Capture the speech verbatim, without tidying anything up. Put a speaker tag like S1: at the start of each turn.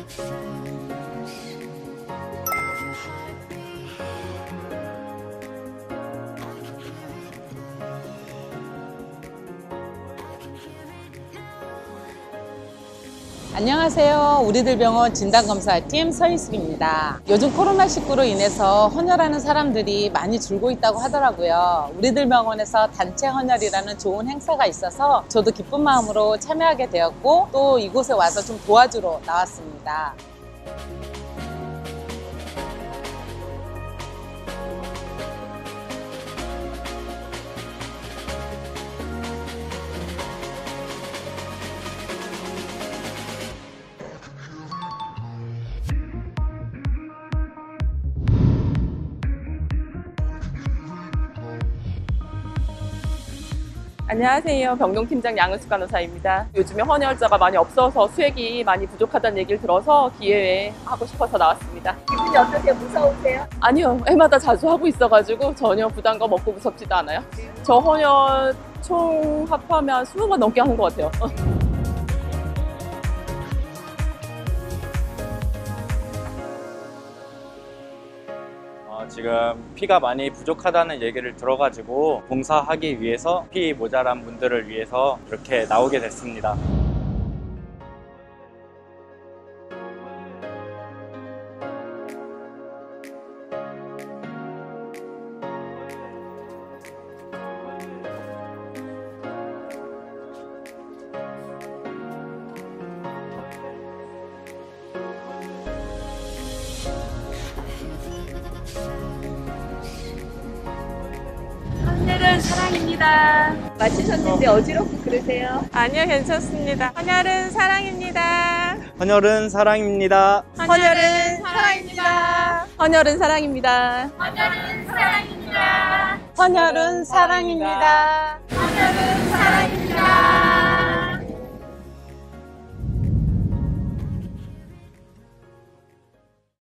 S1: 안녕하세요. 우리들 병원 진단검사팀 서희숙입니다. 요즘 코로나십구로 인해서 헌혈하는 사람들이 많이 줄고 있다고 하더라고요. 우리들 병원에서 단체 헌혈이라는 좋은 행사가 있어서 저도 기쁜 마음으로 참여하게 되었고 또 이곳에 와서 좀 도와주러 나왔습니다.
S2: 안녕하세요. 병동팀장 양은숙 간호사입니다. 요즘에 헌혈자가 많이 없어서 수액이 많이 부족하다는 얘기를 들어서 기회에 하고 싶어서 나왔습니다.
S3: 기분이 어떠세요? 무서우세요?
S2: 아니요. 해마다 자주 하고 있어가지고 전혀 부담감 없고 무섭지도 않아요. 저 헌혈 총 합하면 스무 번 넘게 하는 것 같아요.
S4: 지금 피가 많이 부족하다는 얘기를 들어가지고 봉사하기 위해서 피 모자란 분들을 위해서 이렇게 나오게 됐습니다.
S3: 헌혈은 사랑입니다. 마치셨는데 어지럽고 그러세요?
S2: 아니요. 괜찮습니다. 헌혈은 사랑입니다.
S4: 헌혈은 사랑입니다.
S2: 헌혈은 사랑입니다. 헌혈은 사랑입니다.
S3: 헌혈은 사랑입니다.
S1: 헌혈은 사랑입니다.